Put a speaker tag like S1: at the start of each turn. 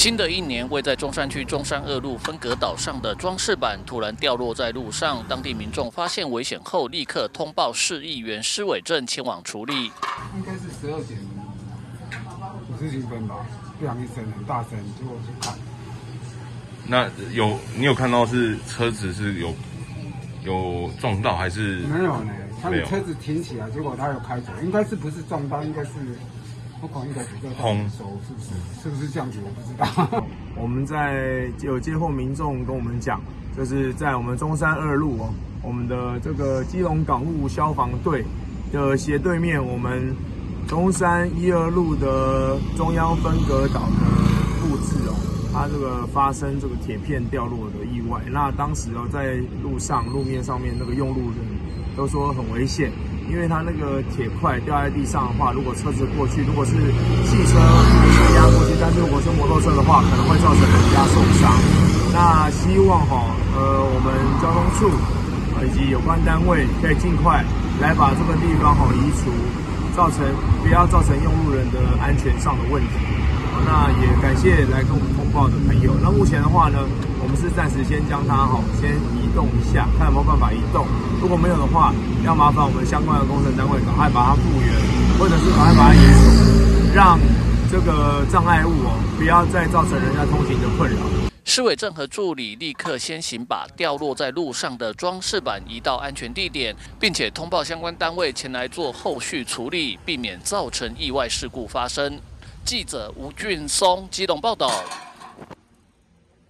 S1: 新的一年，位在中山区中山2路分隔岛上的装饰板突然掉落在路上，当地民众发现危险后，立刻通报市议员施伟正前往处理。
S2: 应该是12点50几分吧，亮一声很大声，结果我去看。
S3: 那你有看到是车子是有撞到还是？
S2: 没有呢，他的车子停起来，结果他有开走，应该是不是撞到，应该是。我可能应该比较熟，是不是这样子？我不知道。
S4: 我们有接获民众跟我们讲，就是在我们中山2路哦，我们的这个基隆港务消防队的斜对面，我们中山1、2路的中央分隔岛的布置哦，它这个发生这个铁片掉落的意外。那当时哦，在路面上面那个用路人都说很危险。因为它那个铁块掉在地上的话，如果车子过去，如果是汽车压过去，但是如果是摩托车的话，可能会造成人家受伤。那希望我们交通处以及有关单位可以尽快来把这个地方移除，不要造成用路人的安全上的问题。那也感谢来跟我们通报的朋友。那目前的话呢，我们是暂时先将它先移动一下，看有没有办法移动。如果没有的话，要麻烦我们相关的工程单位赶快把它复原，或者是赶快把它移除，让这个障碍物不要再造成人家通行的困扰。
S1: 施伟正和助理立刻先行把掉落在路上的装饰板移到安全地点，并且通报相关单位前来做后续处理，避免造成意外事故发生。记者吴俊松基隆报道。